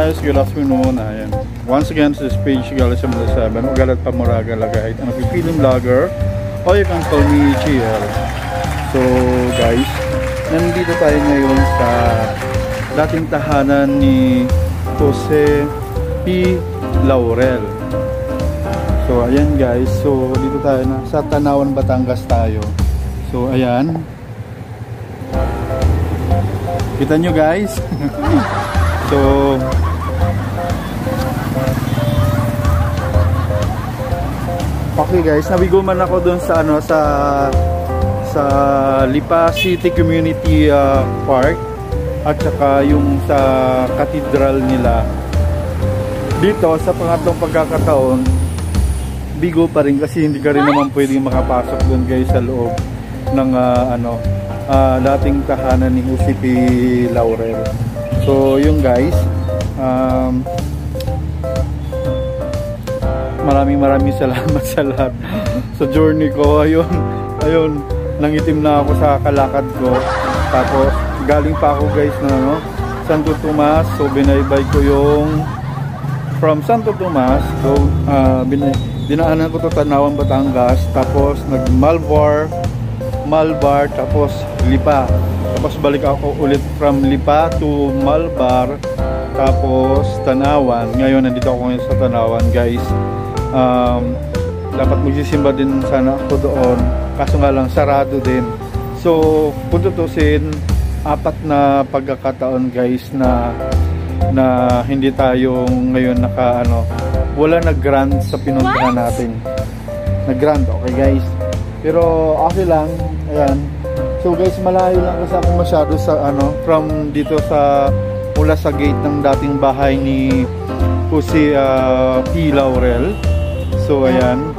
guys, good afternoon. Ayan. Once again, this is page Galism 7. Ugalat Pamuraga Lagay. I'm a film vlogger. Or you can call me GL. So guys, nandito tayo ngayon sa dating tahanan ni Jose P. Laurel. So ayan guys, so dito tayo na sa Tanawan, Batangas tayo. So ayan. Kita nyo guys. So okay guys, nabigo man ako doon sa ano sa Lipa City Community Park at saka yung sa cathedral nila. Dito sa pangatlong pagkakataon, bigo pa rin kasi hindi ka rin naman pwedeng makapasok doon guys sa loob ng dating tahanan ni Jose P. Laurel. So yung guys, maraming salamat sa lahat sa journey ko. Ayun, nangitim na ako sa kalakad ko. Tapos galing pa ako guys na Santo Tomas. So binaybay ko yung from Santo Tomas. So dinaanan ko to Tanawan, Batangas. Tapos nag Malbar, tapos Lipa. Tapos balik ako ulit from Lipa to Malbar, tapos Tanawan. Ngayon nandito ako ngayon sa Tanawan guys. Dapat magsisimba din sana ako doon, kaso nga lang sarado din. So kung tutusin, 4 na pagkakataon guys na hindi tayo ngayon wala nag-grant sa pinuntahan natin. Nag-grant, okay guys, pero okay lang. Ayan. So guys, malayo lang kasi ako masyado sa from dito sa mula sa gate ng dating bahay ni Jose P. Laurel. So ayan,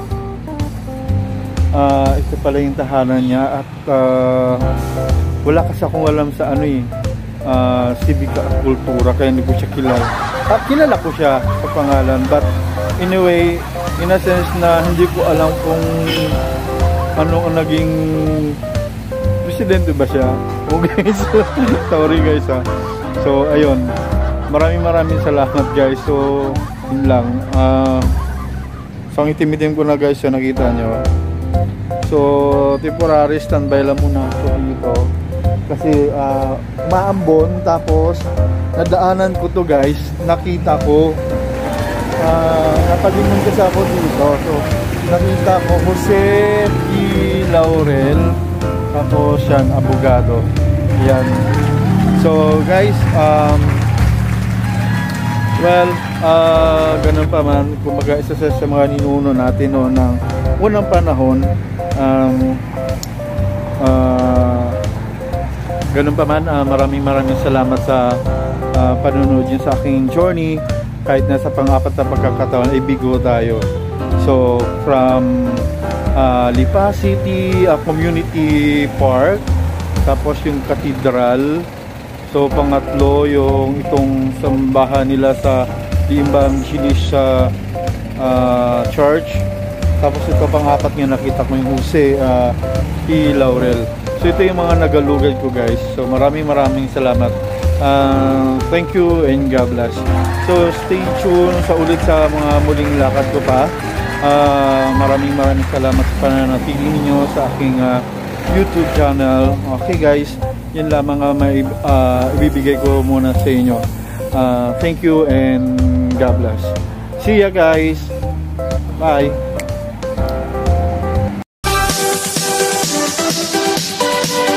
ito pala yung tahanan niya. At wala kasi akong alam sa sibika at kultura, kaya hindi ko siya kilala. Kilala ko siya sa pangalan, but anyway, in a sense na hindi ko alam kung ano ang naging presidente ba siya. Okay guys, sorry guys ha. So ayun, maraming salamat guys. So yun lang. So ang itim-itim ko na guys, yung nakita nyo. So temporary standby lang muna ako dito kasi maambon. Tapos nadaanan ko to guys, nakita ko napalingon kasi ako dito. So nakita ko Jose P. Laurel, tapos yan, abogado. Yan. So guys, well, ganun pa man, kumaga isa sa mga ninuno natin ng unang panahon. Ganun pa man, maraming salamat sa panonood yun sa aking journey. Kahit nasa pang-4 na pagkakataon ay bigo tayo. So from Lipa City Community Park, tapos yung cathedral. So pangatlo yung itong sambahan nila sa Limbang Chilish Church. Tapos ito pang-4 nga nakita ko yung Jose P. Laurel. So ito yung mga nagalugad ko guys. So maraming salamat. Thank you and God bless. So stay tuned sa ulit sa mga muling lakad ko pa. Maraming salamat sa pananatili niyo sa aking YouTube channel. Okay guys, yan lamang may ibibigay ko muna sa inyo. Thank you and God bless. See ya guys. Bye.